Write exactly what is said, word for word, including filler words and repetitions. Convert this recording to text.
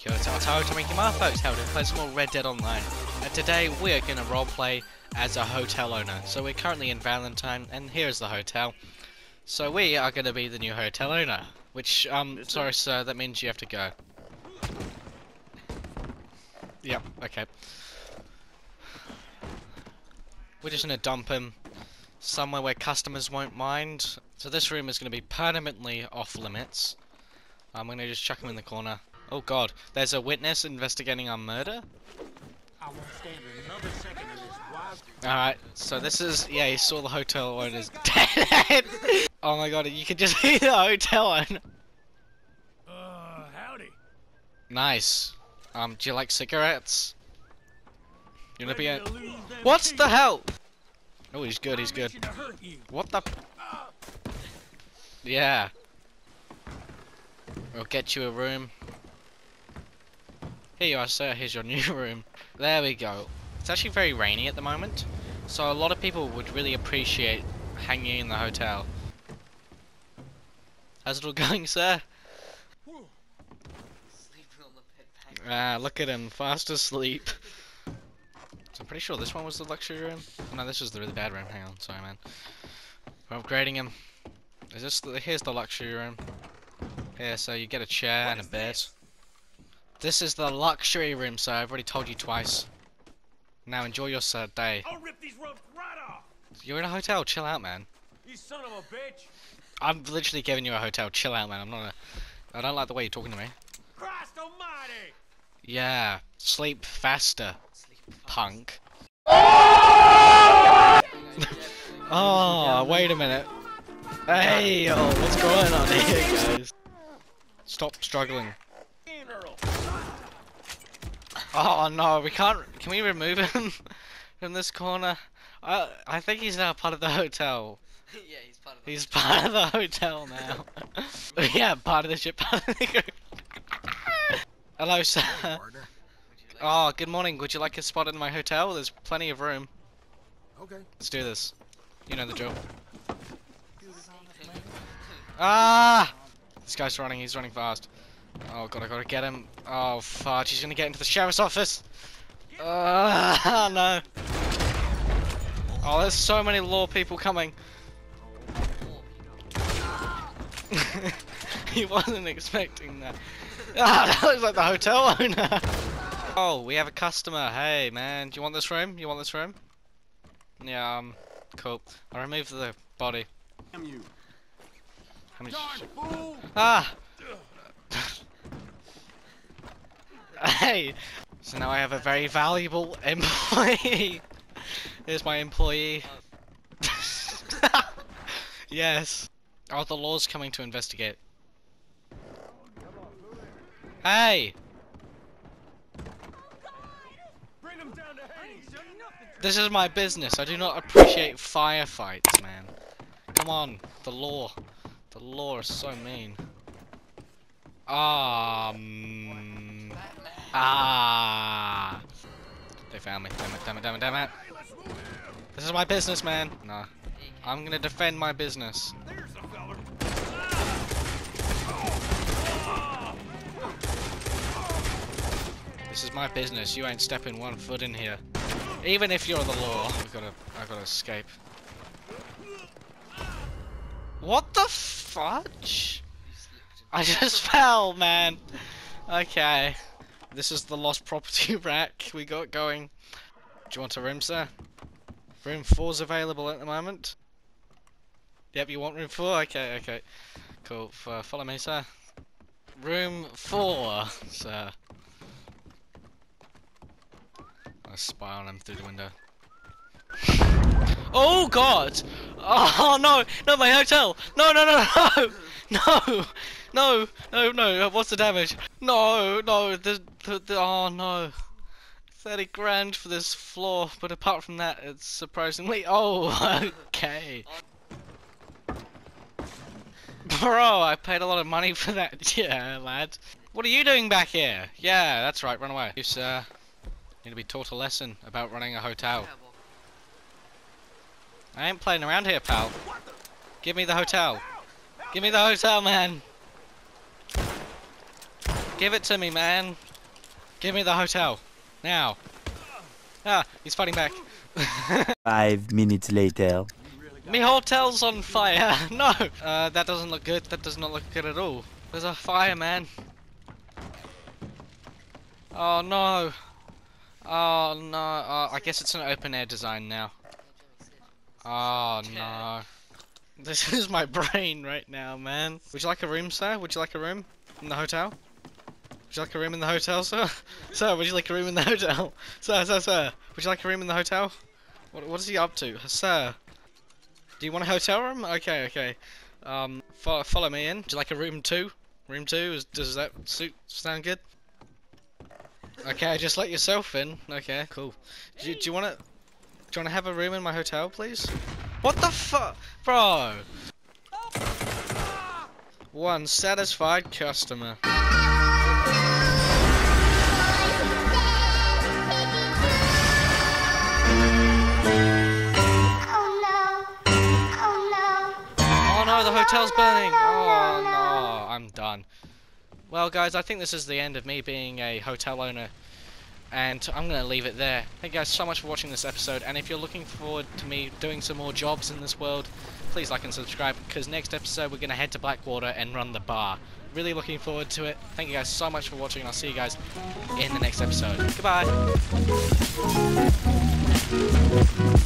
Yo, it's Alto, Tommy Kimar, folks, how to play some more Red Dead Online. And today we are going to roleplay as a hotel owner. So we're currently in Valentine, and here's the hotel. So we are going to be the new hotel owner. Which, um, sorry sir, that means you have to go. Yep, okay. We're just going to dump him somewhere where customers won't mind. So this room is going to be permanently off limits. I'm going to just chuck him in the corner. Oh god, there's a witness investigating our murder? Alright, so this is, yeah, you saw the hotel owner's dead. Oh my god, you can just hear the hotel owner. Uh, howdy. Nice. Um, do you like cigarettes? You wanna be a... What's the hell? Oh, he's good, he's good. What the... Yeah. We'll get you a room. Here you are, sir. Here's your new room. There we go. It's actually very rainy at the moment, so a lot of people would really appreciate hanging in the hotel. How's it all going, sir? Ah, look at him, fast asleep. So I'm pretty sure this one was the luxury room. Oh, no, this was the really bad room. Hang on, sorry, man. We're upgrading him. Is this the, here's the luxury room. Here, so you get a chair and a bed. This is the luxury room, sir. I've already told you twice. Now enjoy your sir day. I'll rip these ropes right off. You're in a hotel. Chill out, man. You son of a bitch. I'm literally giving you a hotel. Chill out, man. I'm not a... I don't like the way you're talking to me. Christ almighty. Yeah. Sleep faster, punk. Oh, wait a minute. Hey, oh, what's going on here, guys? Stop struggling. Oh no, we can't. Can we remove him from this corner? I I think he's now part of the hotel. Yeah, he's part of the He's part of the hotel now. Yeah, part of the ship. Part of the group. Hello, sir. Oh, good morning. Would you like a spot in my hotel? There's plenty of room. Okay. Let's do this. You know the drill. Ah! This guy's running. He's running fast. Oh god, I gotta get him. Oh fudge, he's gonna get into the sheriff's office. Uh, no. Oh, there's so many law people coming. He wasn't expecting that. Ah, that looks like the hotel owner. Oh, we have a customer. Hey man, do you want this room? You want this room? Yeah, um, cool. I'll remove the body. Damn you. How many? Fool. Ah! Hey! So now I have a very valuable employee! Here's my employee. Yes. Oh, the law's coming to investigate. Hey! Bring him down to Hades. This is my business. I do not appreciate firefights, man. Come on. The law. The law is so mean. Um... Ah! They found me. Damn it, damn it, damn it, damn it. This is my business, man. No. I'm gonna defend my business. There's a feller. This is my business. You ain't stepping one foot in here. Even if you're the law. I've gotta, I've gotta escape. What the fudge? I just fell, man. Okay. This is the lost property rack we got going. Do you want a room, sir? Room four's available at the moment. Yep, you want room four? Okay, okay. Cool. F follow me, sir. Room four, sir. I spy on him through the window. Oh god! Oh no! Not my hotel! No, no, no, no! No! No! No, no! What's the damage? No! No! The, the, the oh no! thirty grand for this floor, but apart from that, it's surprisingly. Oh, okay. Bro, I paid a lot of money for that. Yeah, lad. What are you doing back here? Yeah, that's right. Run away. You, sir, need to be taught a lesson about running a hotel. I ain't playing around here, pal. Give me the hotel. Give me the hotel, man. Give it to me, man. Give me the hotel. Now. Ah, he's fighting back. Five minutes later. Me hotel's on fire. No. Uh, that doesn't look good. That does not look good at all. There's a fire, man. Oh no. Oh no. Oh, I guess it's an open air design now. Oh no. This is my brain right now, man. Would you like a room, sir? Would you like a room in the hotel? Would you like a room in the hotel, sir? Sir, would you like a room in the hotel? Sir, sir, sir. Would you like a room in the hotel? What, what is he up to? Sir. Do you want a hotel room? Okay, okay. Um, fo follow me in. Would you like a room two? Room two? Is, does that suit sound good? Okay, just let yourself in. Okay, cool. Do, do you want to? Do you want to have a room in my hotel, please? What the fuck, bro? One satisfied customer. Oh no, the hotel's burning! Oh no, I'm done. Well guys, I think this is the end of me being a hotel owner, and I'm going to leave it there. Thank you guys so much for watching this episode, and if you're looking forward to me doing some more jobs in this world, please like and subscribe, because next episode we're going to head to Blackwater and run the bar. Really looking forward to it. Thank you guys so much for watching, and I'll see you guys in the next episode. Goodbye!